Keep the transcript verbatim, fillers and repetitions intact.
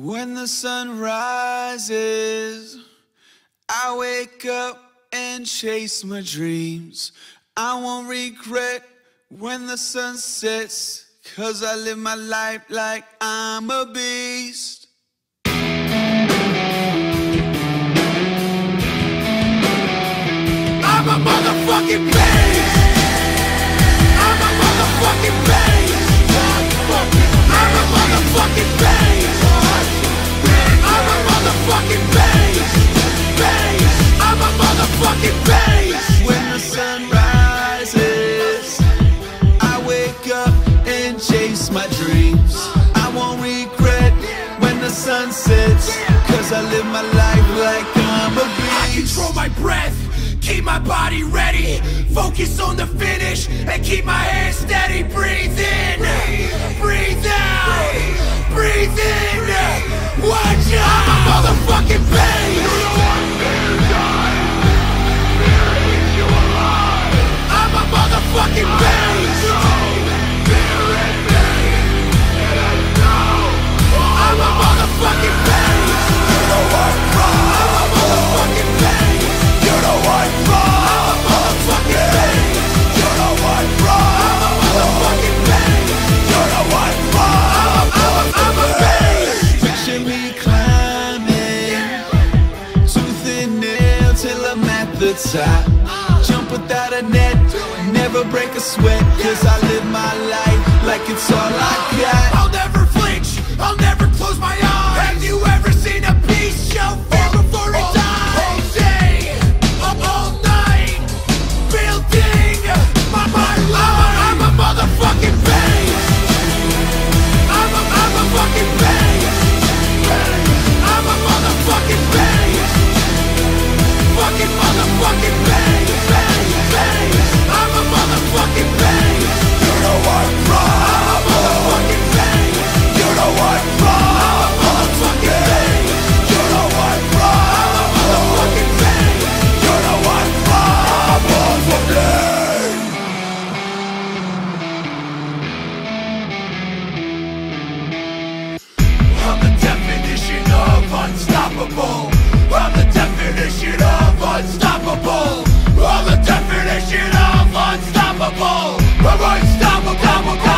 When the sun rises, I wake up and chase my dreams. I won't regret when the sun sets, 'cause I live my life like I'm a beast. I'm a motherfucking beast. I'm a motherfucking beast. I'm a motherfucking beast. I'm a motherfucking beast. Beast. I'm a motherfucking beast. When the sun rises, I wake up and chase my dreams. I won't regret when the sun sets, 'cause I live my life like I'm a beast. I control my breath, keep my body ready, focus on the finish, and keep my hands steady. Breathe in, breathe out, breathe in. Watch out! I'm a motherfucking beast. I'm a motherfucking beast. I'm a motherfucking beast. You know I'm wrong. I'm a motherfucking beast. You know I'm wrong. I'm a motherfucking beast. You know I'm wrong. I'm a motherfucking beast. You know I'm wrong. I'm a, I'm a beast. Picture me climbing tooth and nail till I'm at the top. Jump without a net, never break a sweat, 'cause I live my life like it's all I got. I'll never flinch, I'll never close my eyes. Have you ever seen a beast show fear before it dies? All day, all night, building my, my life. I'm a motherfucking beast. I'm a, I'm a fucking beast. I'm a motherfucking beast. Fucking motherfucking beast. I'm a motherfucking beast. You know I'm wrong. I'm a motherfucking beast. You know I'm wrong. I'm a motherfucking beast. You know I'm wrong. I'm a motherfucking beast. You know I'm wrong. I'm a motherfucking. I'm the definition of unstoppable. I'm the definition of unstoppable. I'm the definition of unstoppable. I'm unstoppable.